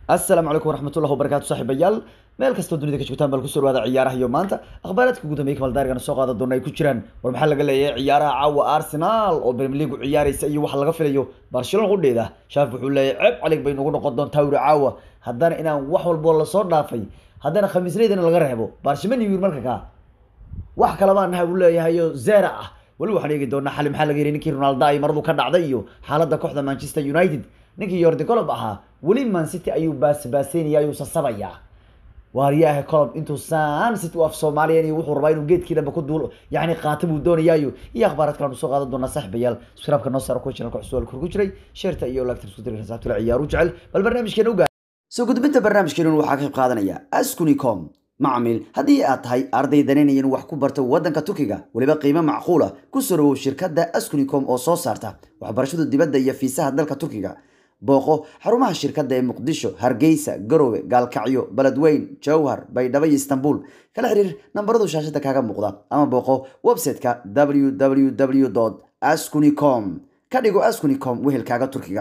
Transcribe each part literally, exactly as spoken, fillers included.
السلام عليكم ورحمة الله وبركاته صاحب بيال meel kasta dunida ka joogtaan bal ku soo dhawaada ciyaaraha iyo maanta akhbaaradka ugu dambeeyay kamal daarigana soo qaada doona ay ku jiraan war maxaa laga leeyahay ciyaaraha caawa Arsenal oo Premier League ciyaaraysa iyo wax laga filayo Barcelona u dheeda shaaf wuxuu leeyahay cib calig bay nagu noqon doontaa wuri caawa haddana inaan wax walba la soo dhaafay haddana khamiisleedana laga reebo Barcelona iyo marka ka wax kala baan nahay uu leeyahay zero ah wali waxaan eegi doonaa xal maxaa laga yeeray ninkii Ronaldo ay maradu ka dhacday iyo xaaladda kooxda Manchester United ninkii Jordan Klopp ahaa wali Man City ayuu baas baaseynaya ayuu sasabaya وارياه كلب انتو سان ستو اف سوماليا اني وحو ربا انو جيدكي دبا كدول يعني قاتب ودونيايو يا اخبارات كلام سو قادة دونا صاحبيال سبسكرايبka noo saaro ku channel ku cusub ku jiray sheerta iyo lagta isku diray xisaabta ciyaar u jecel bal barnaamijkeena uga soo gudbinta barnaamijkeena waxa ka qayb qaadanaya askunicom macmiil hadii aad tahay arday daneenayeen wax ku barto wadanka Turkiga waliba qiimo macquul ah ku soo shirkadda askunicom oo soo saarta waxbarashada dibadda iyo fiisaha dalka Turkiga booqo xarumaha shirkadda ee Muqdisho, Hargeysa, Garowe, Gaalkacyo, Beledweyne, Jowhar, Baydhabo iyo Istanbul. Kala xiriir nambarada shaashada kaaga muuqda ama booqo website-ka w w w dot askunicom. Ka dhigo Askunicom wehelkaaga Turkiga.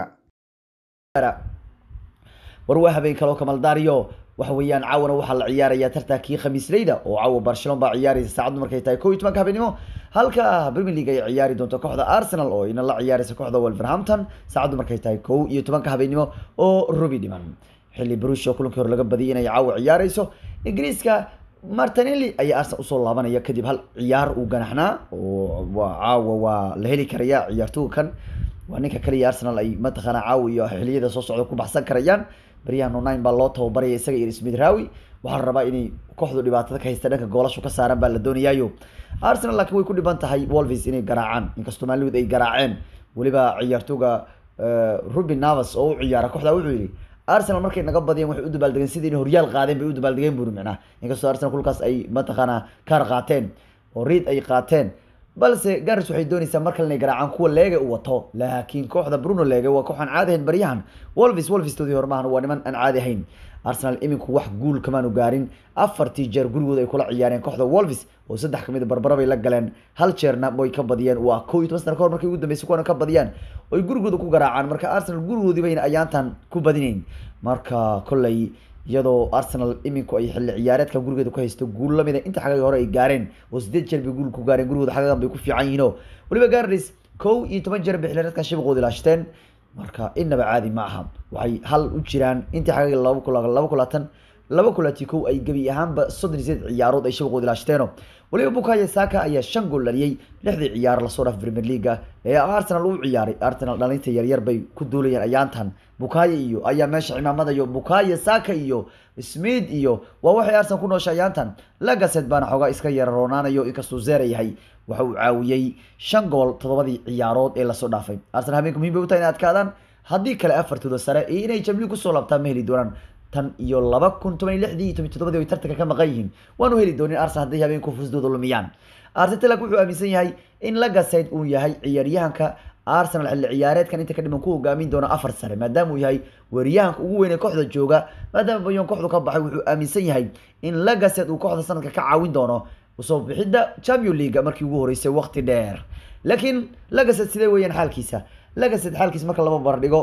war waa habeen kale oo kamal daariyo waxa weeyaan caawana waxa la ciyaaraya tartankii khamiisleyda oo caawa Barcelona baa ciyaaraysa saacadu markay tahay koob iyo toban habeenimo halka Premier League ay ciyaari doonto kooxda Arsenal oo ina la ciyaaraysa kooxda Wolverhampton saacadu markay tahay koob iyo toban habeenimo oo Ruby dhiman xilli Borussia kulankii hore laga badiyay inay caawa ciyaarayso Ingiriiska Martinelli ay Arsenal usoo laabanaya kadib hal ciyaar uu ganaxnaa oo waa caawa waa la heli karaya ciyaartooyga kan waa ninka kaliya Arsenal ay mataqana caawa iyo xilliyada soo socda ku baxsan karayaan بريان ناين بالله توبري يسقي اسمه راوي وحربا إني كحدو دبعتك هيستدك جولش وكسران بالدنيا يو أرسنال لكن ويكون دبنت هاي وولفيز إني جرعان إن كستمالو ذي جرعان ولبا عيارتوجا روبن نافس أو عيارة كحدا وعيري أرسنال مركي نقبض يوم يعود بالدقين سيدين هريال قادم بيعود بالدقين برو معنا إن كستو أرسنال كل كاس أي متخنا كار قاتين وريد أي قاتين balse garis waxay doonaysaa marka la garaacan kuwa leega uu wato laakiin kooxda Bruno leega waa kooxan caadi ahayn bariyahan Wolves Wolves toodii hormaan waa niman aan caadi ahayn Arsenal iminku wax guul kamaan u gaarin afartii jeer gurigooda ay kula ciyaareen kooxda Wolves oo saddex kamid barbara bay la galeen hal jeerna way ka badiyeen waa koob iyo toban sano kahor markii ugu dambeysay kuwana ka badiyaan oo gurigooda ku garaacaan marka Arsenal gurigoodii bayna ayaantan ku badineen marka kulay iyadoo Arsenal iminku ay xilli ciyaareedka gurigeeda ku haysto guul la mid ah inta xagaa hore ay gaareen oo sideed jeer bay guul ku gaareen gurigooda xagaa bay ku fiican yihiin waliba Gaardis koob iyo toban jeer bay xilliyeedka shibqooda ilaashteen marka inaba caadi ma aha waxay hal u jiraan inta xagaa laba kula laba kulatan laba kulati koob ay gabi ahaanba soddon iyo siddeed ciyaarood ay shibqooda ilaashteen waliba Bukayo Saka ayaa shan gool dhaliyay lixdii ciyaar la soo dhaaf Premier League ee Arsenal uu ciyaaray Arsenal dhalinta yar yar bay ku duulayeen ayaantan Bukayo iyo ayaa meesha cimaamada iyo Bukayo Saka iyo Smith iyo waa waxay Arsenal ku nooshay ayaantan Lacazette bana xogaa iska yar roonaanayo inkastoo zeer yahay waxa uu caawiyay shan gool todobadii ciyaarood ee la soo dhaafay Arsenal habeenku muhiim u tahay in aad kaadaan haddii kale afartooda sare ee inay Champions ku soo laabtaan ma heli doonaan tan iyo laba kun toban iyo lix iyo toban ay tartanka ka maqan yihiin waanu heli doonin Arsenal haddii habeenku fursadooda lumiyaan Arteta wuxuu aaminsan yahay in Lacazette uu yahay ciyaaryahanka Arsenal xilli ciyaareedkan inta ka dhiman ku hogaamin doona afar sare maadaama uu yahay weeraryahanka ugu weyn ee kooxda jooga maadaama Bayern kooxdu ka baxay wuxuu aaminsan yahay in Lacazette uu kooxda sanadka ka caawin doono usoo bixida Champions League markii ugu horeysay waqti dheer laakiin Lacazette sidee weeyaan xaalkiisa Lacazette xaalkiisa marka laba bar dhigo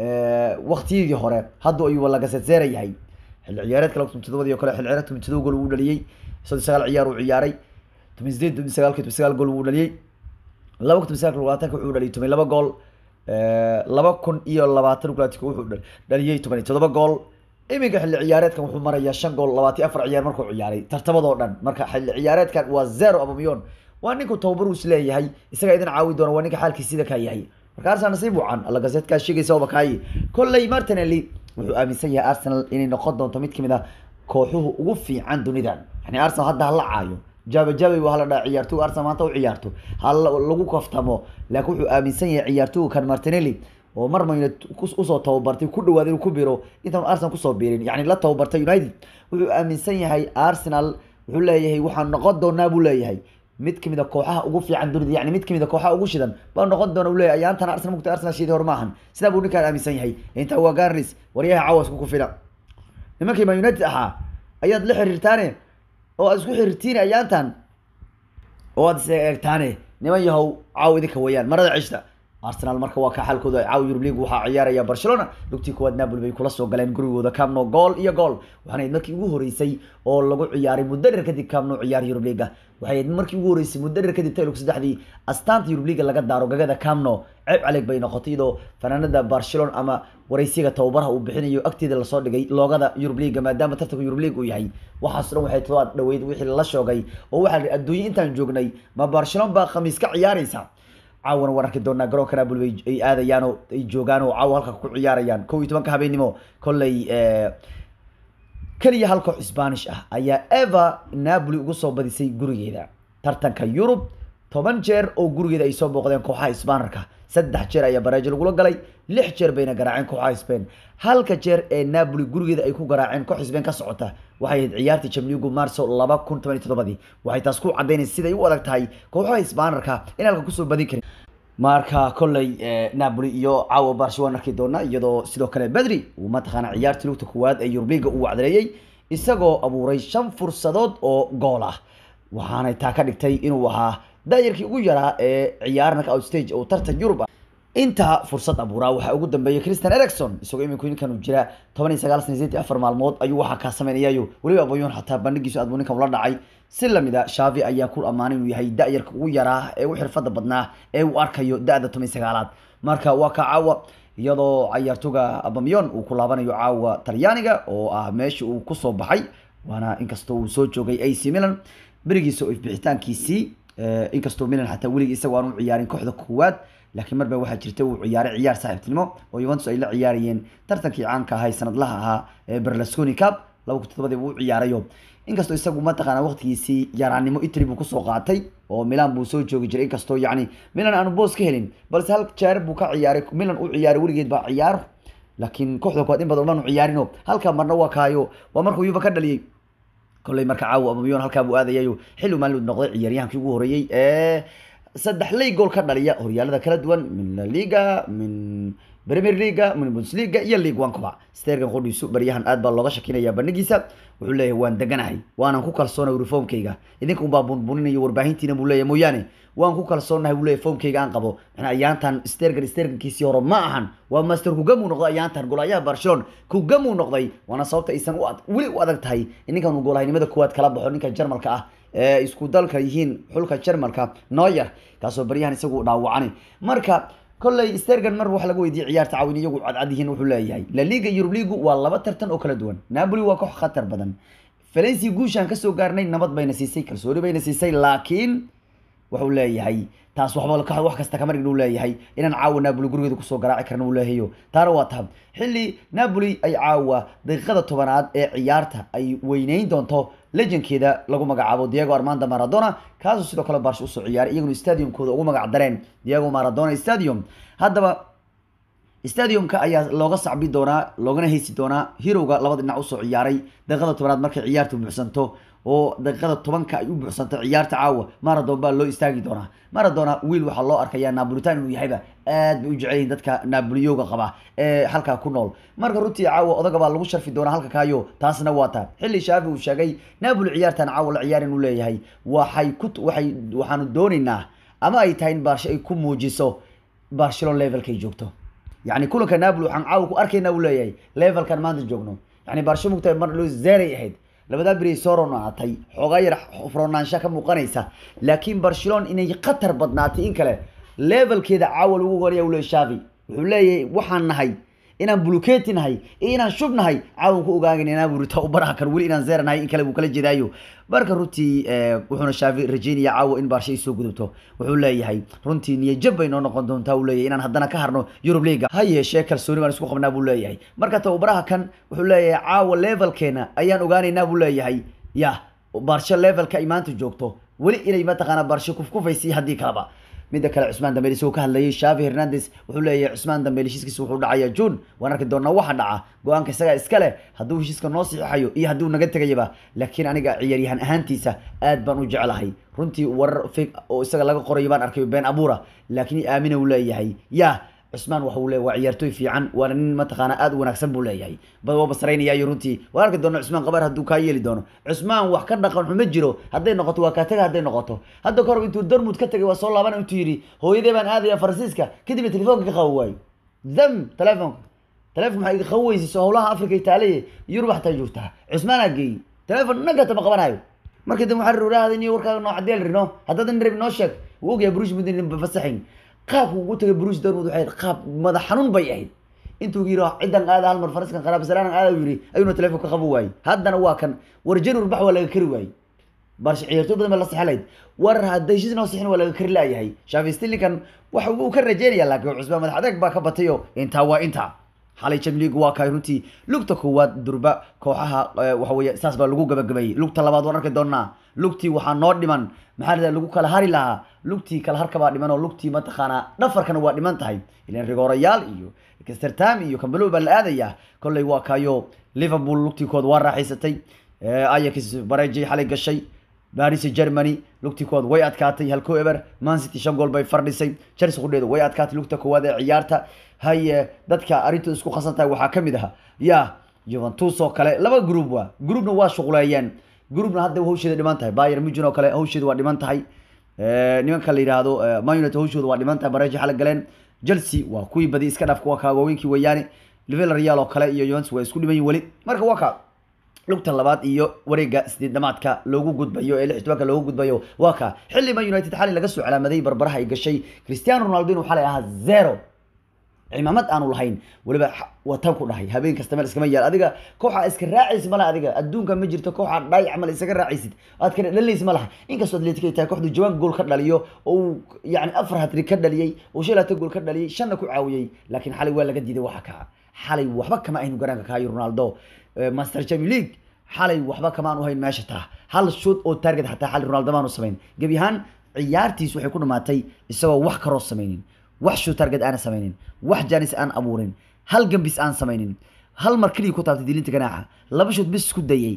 waqtiyadii hore hadda ayuu Lacazette zeer yahay xilli ciyaareedka laba kun iyo toddoba iyo kale xilli ciyaareedka toban gool uu dhaliyay soddon iyo sagaal ciyaar uu ciyaaray toban iyo siddeed toban iyo sagaal toban iyo sagaal gool uu dhaliyay laba kun iyo labaatan wuxuu dhaliyay toban iyo laba gool laba kun iyo labaatan wuxuu dhaliyay toban iyo toddoba gool iminka xilli ciyaareedkan wuxuu marayaa shan gool labaatan iyo afar ciyaar markuu ciyaaray tartamadoo dhan marka xilli ciyaareedkan waa zero Aubameyang waa ninku tababar uu isleeyahay isaga idin caawi doona waa ninka xaalkiisa sida ka yahay marka Arsenal nasiib wacan Lacazette ka sheegaysa oo bakay kullay Martinelli wuxuu aaminsan yahay Arsenal inay noqon doonto mid kamid ah kooxuhu ugu fiican dunidan yani Arsenal hadda la caayo jaba jaba waa la dhac ciyaarto Arsenal maanta u ciyaarto hal lagu kaftamo laakiin wuxuu aaminsan yahay ciyaartooyga kan Martinelli oo marmayna u soo tababartay ku dhawaad inuu ku biro inta Arsenal ku soo biirin yani la tababartay United wuxuu aaminsan yahay Arsenal wuxuu leeyahay waxaan noqon doonaa buu leeyahay mid kamid ah kooxaha ugu fiican dunida yani mid kamid ah kooxaha ugu shidan baa noqon doona uu leeyahay ayaantan Arsenal mugta Arsenal shidii hormaahan sida buu ninkaan aaminsan yahay inta waa Gaardis wariyaha cawas ku fila nimankii Man United aha ayaad la xiriirtaane oo aad isku xiriirtiin ayaantan oo aad is eegtaane niman yahow caawidi ka weeyaan marada cishta Arsenal marka waa ka xalkooda caaw Europa League waxa ciyaaraya Barcelona lugtii kuwaad Napoli bay kula soo galeen gurigooda Camp Nou goal iyo goal waxaana markii ugu horeysay oo lagu ciyaaray muddo dheer kadib Camp Nou ciyaar Europa League waxay markii ugu horeysay muddo dheer kadib taylog saddexdii astaanta Europa League laga daaro gagada Camp Nou ceeb caleeg bay noqotay idoo fanaanada Barcelona ama wareysiga tababaraha uu bixinayo agteeda la soo dhigay loogada Europa League maadaama tartanka Europa League uu yahay waxaas dhan waxay todobaad dhaweyd wixii la shoogay oo waxa adduunyo intaan joognay ma Barcelona ba khamiis ka ciyaaraysa caawana wararka doona garoonka Napoli ay aadayaan oo ay joogaan oo caaw halka ku ciyaarayaan kow iyo toban habeenimo kollay ee kaliya halka Spanish ah ayaa Eva Napoli ugu soo badisay gurigeeda tartanka Europe toban jeer oo gurigeeda ay soo booqdeen kooxaha Isbaanarka saddex jeer ayaa Brazil ugu galay lix jeer bayna garaaceen kooxaha Spain halka jeer ee Napoli gurigeeda ay ku garaaceen koox Spain ka socota waxay ahayd ciyaartii Champions League Marso laba kun toban iyo toddoba waxay taas ku cadeynaysaa sida ay u adag tahay kooxaha Isbaanarka in halka ku soo badin karin marka kollay Napoli iyo caawa Barcelona arkay doona iyadoo sidoo kale Badri uu ma taqaan ciyaartii lugta koowaad ee Europa League uu wacdareeyay isagoo abuuray shan fursadood oo gool ah waxaana taa ka dhigtay inuu ahaa daayirkii ugu yaraa ee ciyaarnaka outstage oo tartan Europe inta fursad abuuraa waxa ugu dambeeyay Christian Eriksen isagoo iminku ninkan uu jira toban iyo sagaal sano iyo afar maalmood ayuu waxa ka sameeyay waliba Aubameyang xataa bandhigiisu aad buu ninkan la dhacay si lamida Xavi ayaa ku amaanay inuu yahay daayirka ugu yaraa ee u xirfada badnaa ee uu arkayo da'da toban iyo sagaalaad marka waa ka caawa iyadoo ciyaartoyga Aubameyang uu ku laabanayo caawa Talyaaniga oo ah meesha uu ku soo baxay waana inkastoo uu soo joogay A C Milan barigiisa oo bixitaankiisii inkastoo Milan xataa waliga isagu aanu ciyaarin kooxda koowaad laakiin marba waxa jirtay uu ciyaaray ciyaar saaxiibtinimo oo Juventus ay la ciyaarayeen tartankii caanka ahaa sanadlaha ahaa ee Berlusconi Cup laba kun iyo toddoba uu ciyaarayo inkastoo isagu ma taqaan waqtigiisii yaraanimo Italy buu ku soo qaatay oo Milan buu soo joogi jiray inkastoo yacni Milan aanu boos ka helin balse hal jeer buu ka ciyaaray Milan uu ciyaaray waligeed baa ciyaar laakiin kooxda kooxda in badan ma ciyaarino halka marna waa kaayo waa markuu Juve ka dhaliyay kollay marka caawa Aubameyang halka buu aadayayo xilli uu maalin noqday ciyaaryahankii ugu horeeyay ee saddex lay gool ka dhaliya horyaalada kala duwan min La Liga min Premier League min Bundesliga iyo League One kuba Sterling qodiisu bariyahan aad baa looga shakiinaya bandhigiisa wuxuu leeyahay waan deganahay waanan ku kalsoonahay reformkayga idinku baa bunbuninayo warbaahintiina buu leeyahay mooyaane waan ku kalsoonahay buu leeyahay formkayga aan qabo maxna ayaantan Sterling Sterlingkiisii hore ma ahan waa master ku gamu noqday ayaantan goolayaha Barcelona ku gamu noqday waana sababta aysan u wali u adag tahay ninkan uu goolahaynimada kuwaad kala baxo ninka Jarmalka ah ee isku dalka yihiin xulka Jarmalka Neuer kaasoo bariyahan isagu dhaawacani marka kollay Sterling mar wax lagu weydiiyay ciyaarta caawiniyagu cad yihiin wuxuu leeyahay La Liga Europa League waa laba tartan oo kala duwan Napoli waa koox khatar badan Valencia guushan ka soo gaarnay nabad bayna siisay kalsooni bayna siisay laakiin wuxuu leeyahay taas waxba ka wax kasta kamar inuu leeyahay inaan caawa Napoli gurigeeda ku soo garaaci karno uu leeyahay taana waa tab xilli Napoli ay caawa daqiiqada tobanaad ee ciyaarta ay weynayn doonto legendkeeda lagu magacaabo Diego Armando Maradona kaasoo sidoo kale Barca u soo ciyaaray iyaguna stadiumkooda ugu magac dareen Diego Maradona Stadium haddaba stadiumka ayaa looga sacbi doonaa loogana heesi doonaa heroga labada dhinac u soo ciyaaray daqiiqada tobanaad markay ciyaartu buuxsanto oo daqiiqada tobanka ay u buuxsanto ciyaarta caawa Maradona baa loo istaagi doonaa Maradona wiil waxa loo arkayaa Napolitan inuu yahayba aad bay u jecel yihiin dadka Napoliyoga qaba ee halka ku nool marka runtii caawa odaga baa lagu sharfi doonaa halka kaayo taasna waa taa xilli Xavi uu sheegay Napoli ciyaartan caawa la ciyaarin uu leeyahay waxay ku waxay waxaanu doonaynaa ama ay tahay in Barca ay ku muujiso Barcelona levelkay joogto يعني كل كان نابلو عن عاوك أركينا ولا ياي ليفل كان ما نجوجنو يعني برشلونة مكتب مر لو زاري هيد لبدا بري سورونا عطي حغير فرونان شاكا مقانيسة لكن برشلونة إنه يقتر بدناتي إن كله ليفل كده عاول وغريا ولا شافي ولا ياي وحنا نهاي إن بلوكيت نهاي إن شوف نهاي عاوك وجاين إن أبو رتاو برا كرولي إن زار نهاي إن كله وكله جدايو بركة روتي أه وحنا شافي رجيني عاو إن برشي سوق دبته وحولا يهاي رنتي نيجب إنه نقدون تاولا إن هدنا كهرنو يوروب ليجا هاي شكل سوري ما نسوق من أبو لا يهاي بركة تو برا كان وحولا عاو ليفل كنا أيان وجاني نابو لا يهاي يا برشا ليفل كإيمان تجوكتو ولي إلى ما تقنا برشا كوف كوف يسي هدي كابا midda kale Usman Dembele soo ka hadlayay Xavi Hernandez wuxuu leeyahay Usman Dembele heshiiskiisa wuxuu dhacay June waan arki doonaa waxa dhaca go'aanka isaga iska leh haduu heshiiska noo saxiixayo iyo haduu naga tagayba laakiin aniga ciyaaryahan ahaantiisa aad baan u jecelahay runtii war fake oo isaga laga qoray baan arkay been abuura laakiin aamina uu leeyahay ya عثمان وحول وعيارتوي في عن وأنا ما تقانا أد ونكسب بولاي بدو بصرين يا يورنتي وأنا كدون عثمان قبر هدو كايلي دونه عثمان وحكنا قن حمجرو هذين نقطة وكاتجه هذين نقطة هذا كارو أنتو الدرم متكتج وصل الله بنا أنتو يري هو يدي من هذا يا فرانسيسكا كده بتليفونك خوي ذم تليفون تليفون حقيقي خوي سهولها أفريقيا إيطالية يروح تجورتها عثمان أجي تليفون نقطة ما قبنا هاي مركز محرر ولا هذا نيو وركا نوع عديل رنو هذا نرب نوشك وجا بروج مدين بفسحين قاب وقلت بروج دور وضحيت قاب ماذا حنون بيعين انتو جيرا عندنا هذا هالمر فرس كان خراب سلام هذا يوري ايوه تلفون كخبواي هذا نوا كان ورجل ربح ولا كروي برش عيرتو بدل ما لا صحليد ور هذا يجي نوصحين ولا كر لا يهي شاف يستلي كان وحو كرجين يلا عثمان مدح حدك با كبتيو انت وا انت حالي جمليق waa kay runtii lugta koowaad durba kooxaha waxa weeye saas baa lagu gabagabay lugta labaad waan arki doonaa lugtii waxa noo dhiman maxaa lagu kala hari lahaa lugtii kala harka baa dhiman oo lugtii ma taqaana dhafarkana waa dhiman tahay ileen rigoorayaal iyo Amsterdam iyo Kambalo baa la aadaya kulay waa kayo Liverpool lugtii kood waa raaxaysatay Ajax bareejay xalay gashay Paris Germany lugtii kood way adkaatay halko ever Man City shan gool bay fardhisay Chelsea qudheedu way adkaatay lugta koowaad ee ciyaarta hay dadka arintu isku qasantahay waxa kamid ah ya Juventus oo kale laba group waa groupna waa shaqoolayeen groupna hadda hawsheeda dhiman tahay Bayern Munich oo kale hawsheeda waa dhiman tahay ee nimanka la yiraahdo Man United hawsheeda waa dhiman tahay bareej xal galeen Chelsea waa kuwi badi iska dhafka waa ka waaweynki weeyaani Villarreal oo kale iyo Juventus way isku dhiman wali marka waa ka lugta labaad iyo wareega sideedamaadka loogu gudbayo ee lixdamaadka loogu gudbayo waa ka xilli Man United xalay laga soo calaamaday barbaraha ay gashay Cristiano Ronaldo inuu xalay ahaa zero cimaamad aanu lahayn waliba watan ku dhahay habeen kasta meel iskama yaal adiga kooxa iska raacis mala adiga adduunka ma jirto kooxa dhayc mal iska raacisid aad ka dhaliis malaha inkastoo Atletico ay tahay kooxdu jawaan gool ka dhaliyo oo yaani afar hat-trick ka dhaliyay oo shalata gool ka dhaliyay shan ku caawiyay laakiin xalay waa laga diiday waxa ka xalay waxba kama aynu garanka ka Ronaldo Master Champions League xalay waxba kama aanu hayn meesha taa hal shoot oo target hataa xal Ronaldo maanu sameyn gabiyahan ciyaartiisu waxay ku dhamaatay isagoo wax ka roos sameynin wax shoot target aan sameynin wax janis aan abuurin hal gambis aan sameynin hal mar kaliya ku taabtay dilinta ganaaxa laba shoot bis ku dayay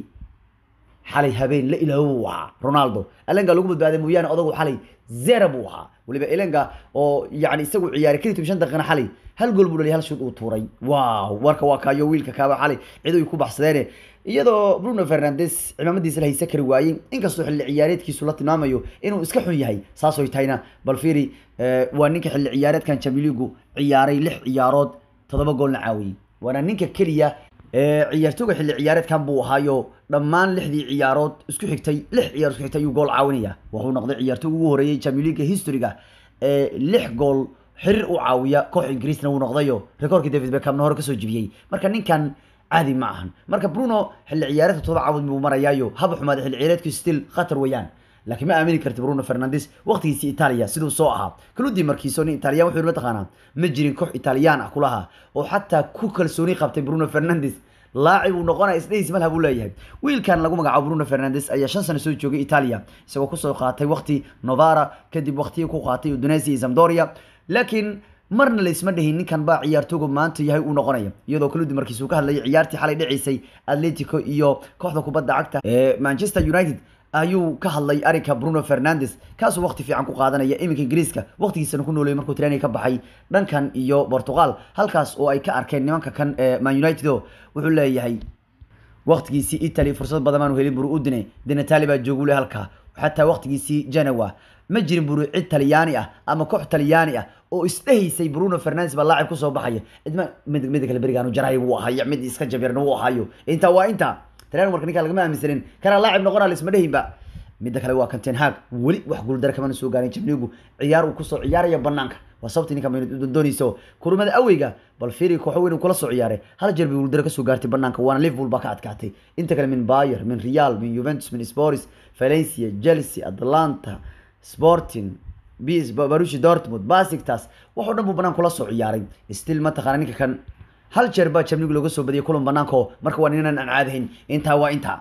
xalay habeen la ilaawo Ronaldo alenga lagu badbaaday mooyaan odagu xalay zero buu ahaa waliba elenga oo yaani isagu ciyaar kaliya shan daqiiqo xalay hal gool buu leeyahay hal shoot uu tuuray waaw warka waa kaayo wiilka kaaba xalay cid uu ku baxsadeen iyadoo Bruno Fernandes cimaamadiisa la haysa kari waayay inkastoo xilli ciyaareedkiisu la tilmaamayo inuu iska xun yahay saas oo tayna bal fiiri waa ninka xilli ciyaareedkan Champions League ciyaaray lix ciyaarood todoba gool caawiyay waana ninka kaliya ee ciyaartooyga xilli ciyaareedkan buu ahaayo dhammaan lixdii ciyaarood isku xigtay lix ciyaar isku xigtay uu gool caawinaya wuxuu noqday ciyaartooyga ugu horeeyay Champions League historyga ee lix gool xiriir u caawiya koox Ingiriisna uu noqdayo rekoorkii David Beckham hore ka soo jibiyay marka ninkan عادي معهن مركب برونو حل عيارته طبعا عود بمريايو هبط حماد حل عيارته ستيل خطر ويان لكن ما امني كرت برونو فرنانديز وقت يسي ايطاليا سيدو سوها كلو دي ماركيسوني ايطاليا وحو متقانا مجرين كوخ ايطاليان كلها وحتى كوكلسوني قبت برونو فرنانديز لاعب ونقونا اسديس مالها بو ليهي ويل كان lagu magacaabo Bruno Fernandes ayaa shan sano soo joogay Italia isagoo ku soo qaatay waqti Novara kadib waqtiga ku qaatay Udinese Sampdoria laakiin marna la isma dhahin ninkan baa ciyaartooyga maanta yahay uu noqonayo iyadoo kala dib markiisu ka hadlay ciyaartii xalay dhicisay Atletico iyo kooxda kubadda cagta ee Manchester United ayuu ka hadlay arika Bruno Fernandes kaas waqti fiican ku qaadanaya iminka Ingiriiska waqtigiisana ku nooleeyay markuu training ka baxay dhankan iyo Portugal halkaas oo ay ka arkeen nimanka kan Man United wuxuu leeyahay waqtigiisii Italy fursad badan aanu helin buru udine dina Taliba joogu leh halka حتى وقت جيسي جنوا مجري برو إيطالياني أه أما كوح إيطالياني أه أو استهي برونو فرنانديز باللاعب كوسو بحيه إدما مد مدك البريغانو جراي وهاي مد إسكا جبرنا وهايو أنت وأنت ترى مركني كلام ما مثلين كان لاعب نقرا اللي اسمه ده بقى مدك لو كان تنهاج ولي وحقول ده كمان سو غاني جبنيغو عيار وكسو عيار يا بنانك وصبتني كمان دونيسو كورمد اويغا بل فيري كوخوين كلا سو عياره هل جربي ولدر كسو غارتي بنانك وانا ليفربول باكا ادكاتي انت كلام من باير من ريال من يوفنتوس من سبوريس فالنسيا جيلسي اتلانتا سبورتين بيس باروشي دورتموند باسكتاس waxoo dhan buu banaan kula soo ciyaaray still ma taqaan ninka kan hal jeer baa Champions League soo badiyay kulan banaanko marka waa inaan aan caadayn inta waa inta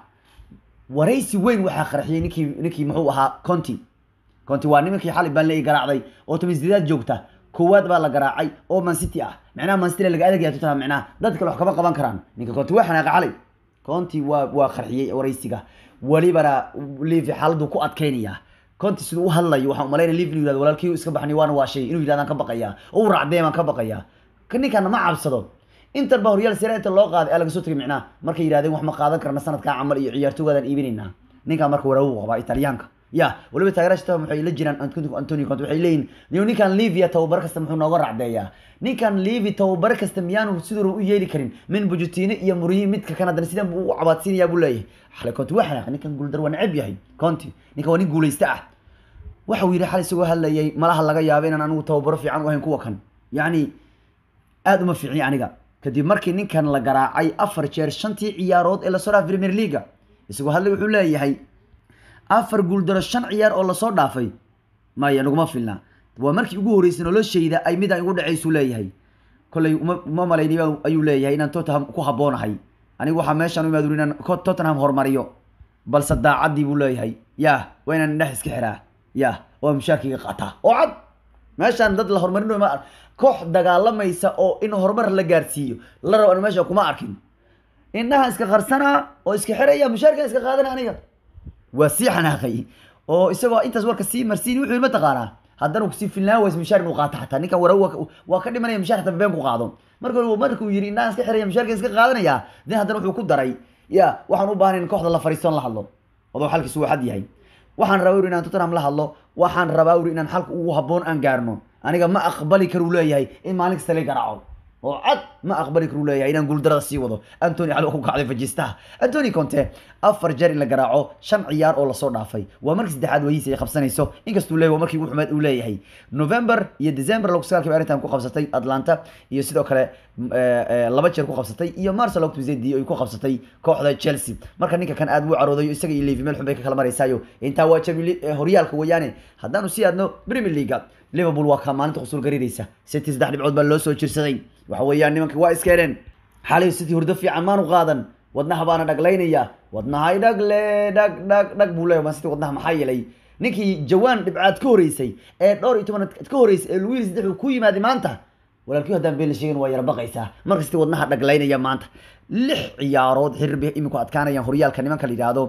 waraysi weyn waxa qarxiyay ninkii ninkii muxuu ahaa Conti Conti waa nimankii xalay baan leeyahay garaacday oo toban joogta koowaad baa la garaacay oo Man City ah macnaha Man City laga adag yahay taa macnaha dadka wax kama qaban karaan ninka Conti waxa naga xalay Conti waa waa qarxiyay waraysiga wali bara leefi xaladu ku adkeynaya كونتي sidoo u hadlayo waxa umaleynaa live inuu yiraahdo walaalkii iska baxnay waan waa shay inuu yiraahdo ka baqaya oo raacday man ka baqaya kaninkan ma cabsado inter ba horyal sirayta loo qaaday alaga soo tagay micnaa markay yiraahdeen wax ma qaadan karna sanadka camal iyo ciyaartooydan iibinayna ninka marka waraw qaba Italiyaanka ya waliba taageerashada waxay la jiraan Antonio Conte waxay leeyihiin ninkan Livia tababar kasta muxuu nooga raacdeeyaa ninkan Livia tababar kasta miyaanu sidoo u yeeli karin min Pochettino iyo Mourinho midka Canada sidaan uu u cabaadsiinaya buu leeyahay xalay Conte waxa ninkan guul dar waa nacib yahay Conte ninka waa nin guuleysta ah waxa uu yiri xalay isagoo hadlayay malaha laga yaabo inaan anigu tababar fiican u ahayn kuwa kan yani aad uma fiicni aniga kadib markii ninkan la garaacay afar jeer shantii ciyaarood ee la soo dhaafay Premier League isagoo hadlay wuxuu leeyahay afar gool daro shan ciyaar oo la soo dhaafay ma yanuguma filna waa markii ugu horeysay noloshayda ay mid ay ugu dhacayso leeyahay kulay ma maleynay ayuu leeyahay inaan Tottenham ku haboonahay anigu waxa meeshan u imaado inaan Tottenham hormariyo balse daacadii buu leeyahay yaa waa inaan dhax iska xiraa yaa oo mushaarkiga qaata oo cad meeshan dad la hormarino ma koox dagaalamaysa oo in horumar la gaarsiiyo la rabo meesha kuma arkin innaha iska qarsana oo iska xiraya mushaarka iska qaadana aniga wasiixana qay oo isagoo intaas warka si marsiin wuxuu ma taqaana haddana ku si filnaa way mushaar inuu qaato xataa ninka waraw waa ka dhimanaya mushaar xataa been ku qaado marka uu markuu yiri innaha iska xiraya mushaarka iska qaadanaya din haddana wuxuu ku daray ya waxaan u baahnaa in kooxda la fariisan la hadlo wado xalkiisu waa xad yahay waxaan rabaa inaan Tottenham la hadlo waxaan rabaa inaan xalka ugu haboon aan gaarno aniga ma aqbali karo leeyahay in maalin kasta la garaaco oo cad ma aqbali karo leeyahay inaan guul darada sii wado Antonio xal uu ku kacday fajista Antonio Conte afar jeer in la garaaco shan ciyaar oo la soo dhaafay waa markii saddexaad wayis ay qabsanayso inkastoo leeyahay markii uu xumaad uu leeyahay November iyo December lagu sagaalkii Arsenal ku qabsatay Atlanta iyo sidoo kale laba jeer ku qabsatay iyo Marcelo Tuzedi ay ku qabsatay kooxda Chelsea marka ninka kan aad buu carooday isaga iyo Liverpool xubay ka kala maraysayo inta waa Champions horyaalka wayaane haddaanu si aadno Premier League Liverpool waa ka maalinta qusul gariiraysa City saddex dhibcood baa loo soo jirsaday waxa weeyaan nimanka waa iskeeneen xalay City hurdo fiican maanu qaadan wadnaha baana dhaglaynaya wadnaha ay dhagle dhag dhag dhag buu leeyahay City wadnaha maxay yeelay ninkii jawaan dhibcaad ka horeysay ee dhowr iyo toban ka horeysay ee Luis saddex ku yimaaday maanta walaalkii hadaan beel sheegin waa yar baqaysa marka City wadnaha dhaglaynaya maanta lix ciyaarood xirbi iminku adkaanayaan horyaalka nimanka la yiraahdo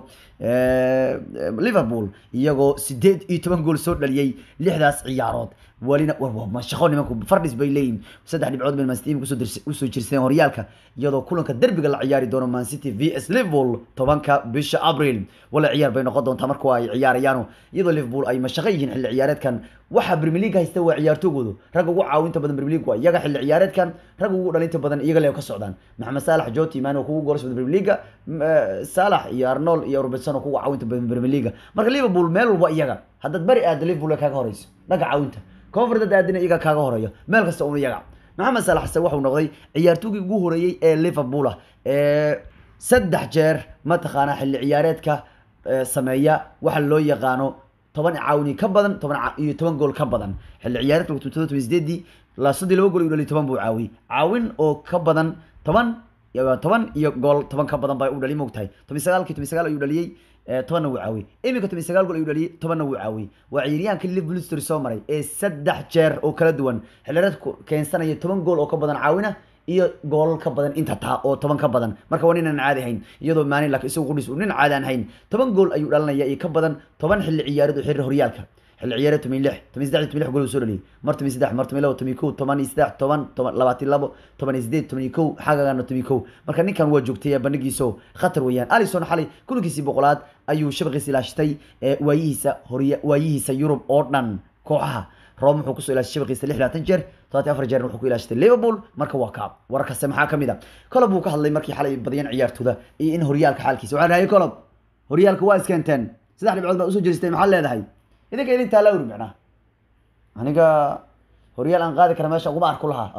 ee Liverpool iyagoo sideed iyo toban gool soo dhaliyay lixdaas ciyaarood walina waa ma shaqo nimanku fardis bay leeyin saddex dhibcood meel Man City ku soo dirsay u soo jirsadeen horyaalka iyadoo kulanka derbiga la ciyaari doono Man City vs Liverpool tobanka bisha April wala ciyaar bay noqon doontaa markuu ay ciyaarayaan iyadoo Liverpool ay mashaqo yihiin xilli ciyaareedkan waxa Premier League haysta waa ciyaartooyoodu rag ugu caawinta badan Premier League waa iyaga xilli ciyaareedkan rag ugu dhalinta badan iyaga leeyo ka socdaan Mohamed Salah Jota Mane oo kugu goolsho Premier League Salah iyo Arnold iyo Robertson oo kugu caawinta badan Premier League marka Liverpool meel walba iyaga hadda bari aad Liverpool kaga horeyso dhaga caawinta Conference daadina iyaga kaga horeeyo meel kasta oo iyaga Mohamed Salah waxa uu noqday ciyaartoygii ugu horeeyay ee Liverpool ee saddex jeer ma taqaana xilli ciyaareedka sameeya waxa loo yaqaano toban caawini ka badan toban iyo toban gool ka badan xilli ciyaareedka toban iyo sideed la saddex laba gool iyo toban buu caawi caawin oo ka badan toban iyo toban iyo gool toban ka badan bay u dhaliyay moogtahay toban iyo sagaal toban iyo sagaal ayuu dhaliyay toban uu caawi iminka toban iyo sagaal gool ayuu dhaliyay toban uu caawi waa ciyaaryahanka Liverpool history soo maray ee saddex jeer oo kala duwan xilliyeedku keensanaya toban gool oo ka badan caawina iyo gool ka badan inta taa oo toban ka badan marka waa inaan caadi ahayn iyadoo Mane laakiin isagu qudis uu nin caadi aan ahayn toban gool ayuu dhalanaya iyo ka badan toban xilli ciyaareed oo xiriir horyaalka xilli ciyaareed toban iyo lix toban iyo saddex toban iyo lix gool soo dhaliyay mar toban iyo saddex mar toban iyo laba toban iyo kow toban iyo saddex toban labaatan iyo laba toban iyo sideed toban iyo kow xagaagana toban iyo kow marka ninkan waa joogtay bandhigiiso khatar weeyaan Alisson xalay kulankiisii boqolaad ayuu shabqiisa ilaashtay waayihiisa horiya waayihiisa Yurub oo dhan kooxaha Rome wuxuu ku soo ilaashay shabqiisa lix iyo labaatan jeer toban iyo afar jeer wuxuu ku ilaashtay Liverpool marka waa kaab wararka maxaa kamida Klopp uu ka hadlay markii xalay badiyeen ciyaartooda iyo in horyaalka xaalkiisa waxa raayay Klopp horyaalka waa iskanteen saddex dhibcood baa u soo jeestay maxaa leedahay idinka idin taala ur macna aniga horyaal aan qaadi kara meesha ugu maar ku lahaa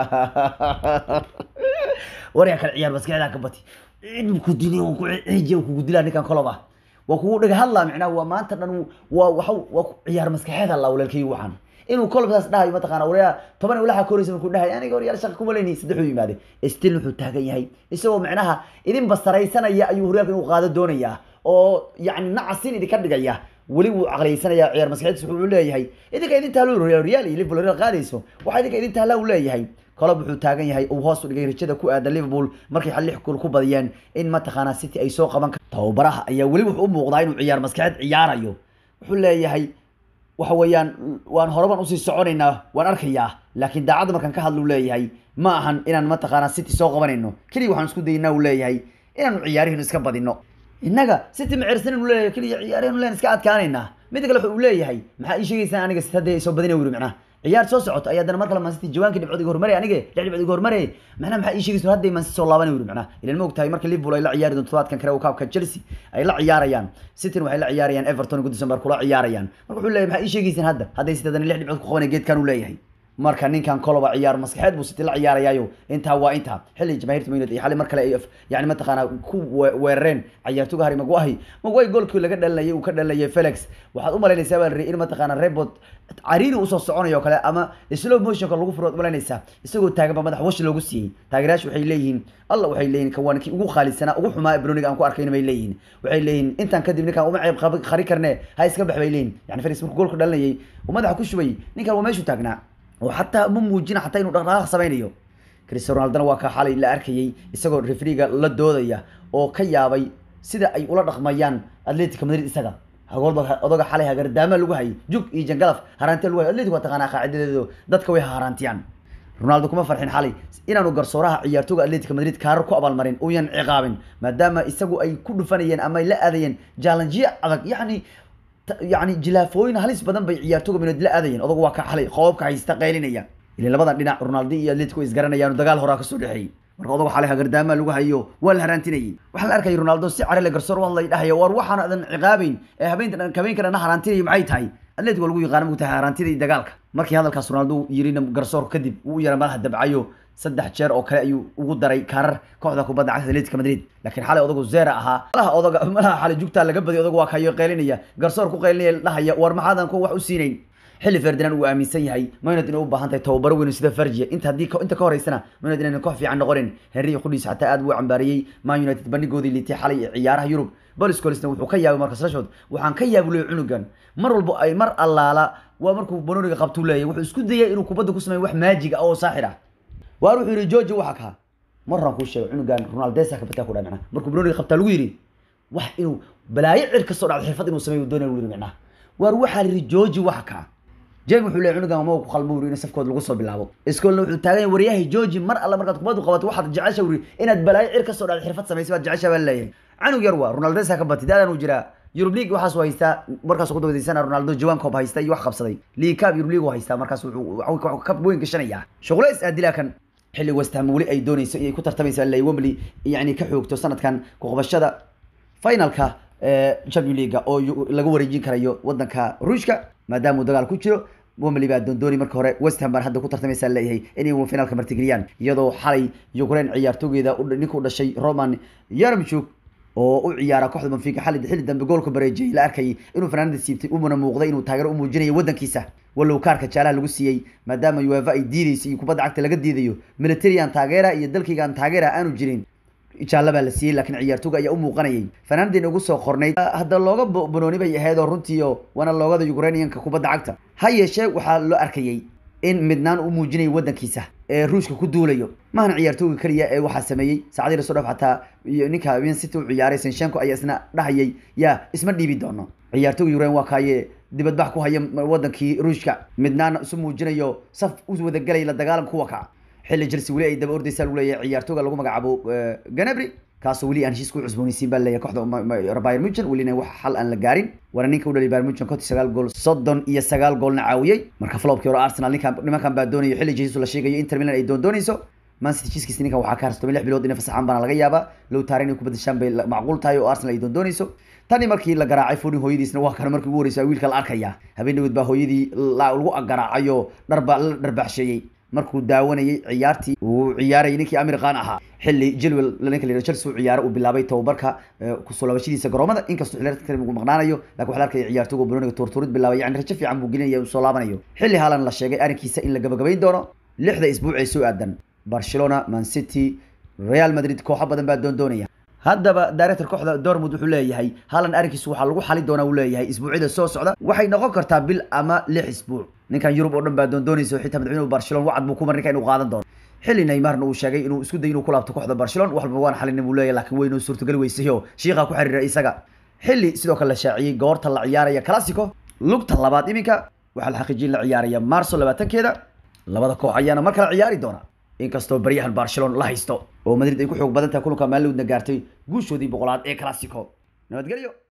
waryaa kala ciyaar basketball ka bati cid ku dinay oo ku ciijiyo ku gudilaa ninkan Klopp ah waa kugu dhaga hadlaa macna waa maanta dhan waa waxa waa ciyaar maskaxeed Allah walaalkii waxaan inuu Klopp taas dhahay ma taqaan waryaa toban walaha kooraysan ku dhahay aniga horyaal shaqo kuma leeyni saddex u yimaade still wuxuu taagan yahay isagoo macnaha idin basaraysanaya ayuu horyaalka inuu qaado doonaya oo yaani nacasin idin ka dhigaya wali uu aqleysanaya ciyaar maskaxeed wuxuu leeyahay idinka idin taalo Real iyo Liverpool reer qaadayso waxa idinka idin taalo leeyahay Klopp wuxuu taagan yahay oo hoos u dhigay rajada ku aada Liverpool markay xal lix gool ku badiyeen in ma taqaana City ay soo qaban tababaraha ayaa wali wuxuu u muuqdaa inuu ciyaar maskaxeed ciyaarayo wuxuu leeyahay waxa weeyaan waan horeban usii soconaynaa waan arkayaa laakiin daacadda markaan ka hadlo leeyahay ma ahan inaan mataqaanaa City soo qabanayno kaliya waxaan isku daynaa uu leeyahay inaan ciyaarihii iska badino innaga City ma cirsan uu leeyahay kaliya ciyaarihii leen iska adkaanaynaa mid kale wuxuu leeyahay maxaa ii sheegaysaa aniga sidee soo badinay wuri macna ciyaar soo socoto ayaa dana mar kale Man City jawaankii dhibcoodiga hormaray aniga dhibcoodiga hormaray macna maxaa ii sheegaysaa hadday Man City soo laabanay wuri macna ilaan ma ogtahay marka Liverpool ay la ciyaari doonto todobaadkan kale oo kaabka Chelsea ay la ciyaarayaan City waxay la ciyaarayaan Everton ugu December kula ciyaarayaan marka wuxuu leeyahay maxaa ii sheegaysaa hadda hadday sidoo lix dhibcood ku qabanay geedkan uu leeyahay marka ninkan koloba ciyaar maskaxeed buu City la ciyaarayayo inta waa inta xilli jamaahirta United iyo xalli mar kale ay yaani ma taqaana ku weerareen ciyaartoyga Harry Maguire Maguire goolkii laga dhalayay uu ka dhalayay Felix waxaad u malaynaysaa bal in ma taqaana Rebot cariiri u soo soconayo kale ama slow motion ka lagu furo malaynaysaa isagoo taagan madax wash loogu siiyay taageerayaashu waxay leeyihiin Allah waxay leeyihiin kawaankii ugu qaalisana ugu xumaa Bruniga aan ku arkayna may leeyihiin waxay leeyihiin intaan kadib ninkan uma ceeb qari karnaa ha iska baxbay leeyihiin yani Felix markuu goolka dhalayay uu madaxa ku shubay ninkan waa meeshu taagnaa وحتى مو موجين حتى إنه رغاخ سمينيو كريستيانو رونالدو waa xalay la arkayay isagoo refereega la doodaya oo ka yaabay sida ay ula dhaqmayaan Atletico Madrid isaga hagoolba odaga xalay hagardaama lagu hayay jug iyo jangalaf haraante lagu hayay Atletico taqaana qaacidadeedu dadka way haraantiyaan Ronaldo kuma farxin xalay inaanu garsooraha ciyaartoyga Atletico Madrid kaar ku abaalmarin oo yan ciqaabin maadaama isagu ay ku dhufanayeen ama ay la aadayeen challenge adag yani يعني جلافوين هلس بدن بي ciyaartoyga minad la aadayeen odagu waa ka xalay qoobka haysta qeylinaya ilaa labadan dhinac Ronaldo iyo Atletico isgaranayaan dagaal hore ka soo dhaxay marka odagu xalay hagardaama lagu hayo wal harantinayeen waxa la arkay Ronaldo si cari la garsoor wallahi dhahayo war waxaan adan ciqaabin ee habeentan kabeenkana na harantinay maxay tahay Atletico lagu yaqaan mugta harantinay dagaalka markii hadalkaas Ronaldo yirina garsoor kadib uu yara malaha dabcayo saddex jeer oo kale ayuu ugu daray karar kooxda kubadda cagta Atletico Madrid laakiin xalay odagu zeera ahaa malaha odaga malaha xalay jugta laga badiyo odagu waa kayo qeylinaya garsoor ku qeylinaya dhahaya war maxaadan ku wax u siinayn xilli Ferdinand uu aaminsan yahay Man United inuu u baahan tahay tababar weyn sida Fergie inta hadii inta ka horeysana Man United inay koox fiican noqonin Henry Qudus xataa aad buu cambaariyay Man United bandhigoodii liitay xalay ciyaaraha Yurub Boris Scholes wuxuu ka yaabay Marcus Rashford waxaan ka yaabulay cunugan mar walba ay mar allaala waa markuu Bononiga qabtuu leeyahay wuxuu isku dayay inuu kubadda ku sameeyo wax maajiga oo saaxir ah waaru yiri George waxa ka marran ku sheegay cunugan Ronaldo ka bataa ku dhamana markuu Bononiga qabtaa lagu yiri wax inuu balaayo cir ka soo dhacay xirfad inuu sameeyo doonayo yiri macna war waxa yiri George waxa ka Jay wuxuu leeyahay cunugan ma ku qalmo in safkood lagu soo bilaabo iskoolna wuxuu taagan wariyaha George mar alla markaad kubaddu qabato waxaad jeceshay wiri inaad balaayo cir ka soo dhacay xirfad sameeyay baad jeceshay baa leeyahay canug yar waa Ronaldo ka batidaadan uu jira Europe League waxa soo haysta markaas ugu dawadiisana Ronaldo jawaan koob haysta iyo wax qabsaday League Cup Europe League haysta markaas wuxuu ka weyn gashanaya shaqulays aadila kan xilli West Ham wali ay doonayso inay ku tartamayso ilaa Wembley yani ka xoogto sanadkan ku qabashada finalka Champions League oo lagu wareejin karayo wadanka Ruushka maadaama dagaal ku jiro Wembley baa doon dooni marka hore West Ham baa hadda ku tartamaysa leeyahay inay finalka martigeliyaan iyadoo xalay Ukraine ciyaartoygeeda ninku dhashay Roman Yaremchuk oo u ciyaara kooxda Benfica xalid xilli dambe goolka bareejay la arkay inuu Fernandes siibtay uu mana muuqday inuu taageero u muujinayo wadankiisa walow kaarka jaalaha lagu siiyay maadaama UEFA ay diidaysay kubadda cagta laga diidayo militariyan taageera iyo dalkiigan taageera aanu jirin jaalaba la siiyay laakiin ciyaartoyga ayaa u muuqanayay Fernandes ugu soo qornay hadda looga banooni bay ahayd oo runtii wana loogada Ukrainianka kubadda cagta ha yeeshee waxa loo arkayay in midnaan u muujinayo wadankiisa ee Ruushka ku duulayo maana ciyaartoyga kaliya ee waxa sameeyay saacadii soo dhaafata ninka Man City u ciyaaray Sinchenko ayaa isna dhahayay ya isma dhiibi doono ciyaartoyga Ukraine waa kaaye dibadbax ku haya wadankii Ruushka midnaan isu muujinayo saf u wada galay la dagaalanka kuwa ka xilli Chelsea wali ay daba ordaysaa lagu leeyahay ciyaartoyga lagu magacaabo Gnabry kaasoo wali aan heshiis ku cusboonaysiin baa leeyahay kooxda Bayern Munich wali wax xal aan la gaarin wana ninka u dhalay Bayern Munich konton iyo sagaal gool soddon iyo sagaal goolna caawiyay marka flopkii hore Arsenal ninkan nimankan baa doonayay xilli Jesus la sheegayo Inter Milan ay doon doonayso Man City kiiskiisa ninkan waxa ka harsto lix bilood in fasaxan bana laga yaaba loo taariin ku badashan bay macquul tahay oo Arsenal ay doon doonayso tani markii la garaacay Foden hooyadiisna waa kan markii ugu horeysay wiilka la arkaya habeenadood baa hooyadii lagu garaacayo dharba dharbaxsheeyay markuu daawanayay ciyaartii uu ciyaaray ninkii Amir Khan ahaa xilli Chilwell ninka la Chelsea uu ciyaaro uu bilaabay tababarka ku soo laabashadiisa garoomada inkastoo xilliyeedka kale ugu maqnaanayo laakiin waxa la arkay ciyaartoyga Bruniga turturid bilaabay yani rajo fiican buu gelinaya soo laabanayo xilli haalan la sheegay arrinkiisa in la gabagabayn doono lixda isbuuc ee soo aadan Barcelona Man City Real Madrid kooxo badan baa doon doonaya haddaba director kooxda Dortmund wuxuu leeyahay haalan arrinkiisa waxa lagu xali doonaa uu leeyahay isbuucida soo socda waxay noqon kartaa bil ama lix isbuuc ninkan Yurub oo dhan baa doon doonayso xitaa madaxweynaha Barcelona wacd buu ku marnay inuu qaadan doono xilli Neymar uu sheegay inuu isku dayo inuu ku laabto kooxda Barcelona wax walba waan xalin inuu leeyahay laakiin way inuu suurtagal weysayo shiiqa ku xiriiray isaga xilli sidoo kale la shaaciyey goorta la ciyaaraya classico lugta labaad iminka waxaa la xaqiijiyay la ciyaaraya marso labaatankeeda labada koox ayaana mar kale ciyaari doona inkastoo baryahan barcelona la haysto oo madrid ay ku xoog badan tahay kulanka maalin wadna gaartay guushoodii boqolaad ee classico nabadgelyo